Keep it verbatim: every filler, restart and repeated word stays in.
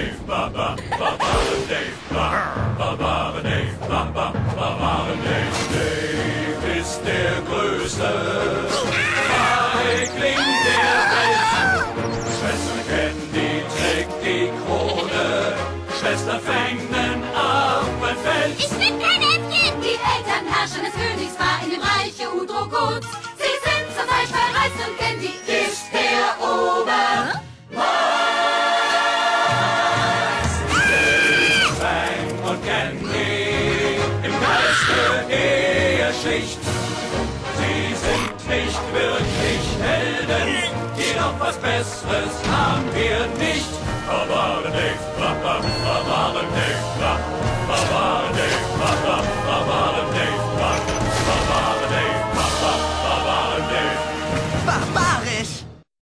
Dave, Baba, Barbaren Dave, Barbaren Dave, Baba, Barbaren Dave. Dave ist der größte Feigling der Welt. Schwester Candy trägt die Krone, Schwester Fängen auf ein Feld. Ich bin kein Äffchen! Die Eltern herrschen des Königs war in dem Reiche Udrogots. Sie sind zurzeit verreist und Candy ist der Ober. Fang und Candy im Geiste eher schlicht. Sie sind nicht wirklich Helden, jedoch was Besseres haben wir nicht. Barbaren Dave, Baba, Barbaren Dave, Barbaren Dave, Baba.